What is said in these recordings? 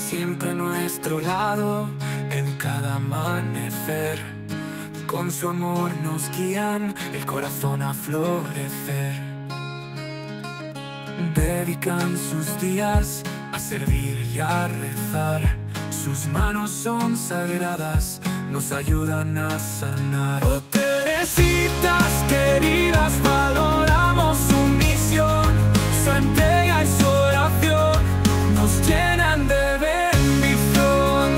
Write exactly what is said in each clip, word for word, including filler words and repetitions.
siempre a nuestro lado en cada amanecer. Con su amor nos guían el corazón a florecer. Dedican sus días a servir y a rezar. Sus manos son sagradas, nos ayudan a sanar. Oh, Teresitas queridas, valoramos su misión. Su entrega y su oración nos llenan de bendición.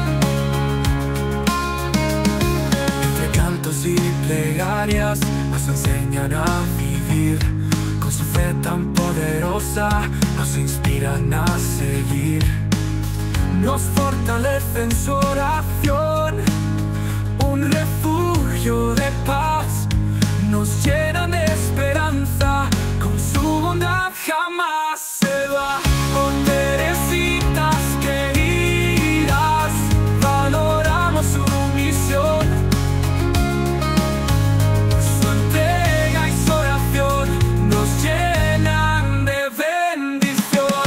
Entre cantos y plegarias nos enseñan a vivir. Con su fe tan poderosa nos inspiran a seguir. Nos fortalecen su oración, un refugio de paz. Nos llenan de esperanza, con su bondad jamás se va. Oh, Teresitas queridas, valoramos su misión. Su entrega y su oración nos llenan de bendición.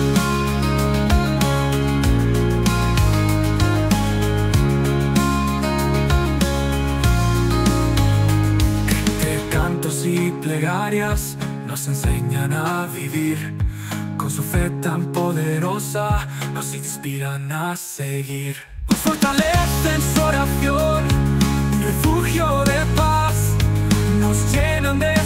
Entre cantos y plegarias nos enseñan a vivir. Con su fe tan poderosa nos inspiran a seguir. Nos fortalecen su oración, un refugio de paz. Nos llenan de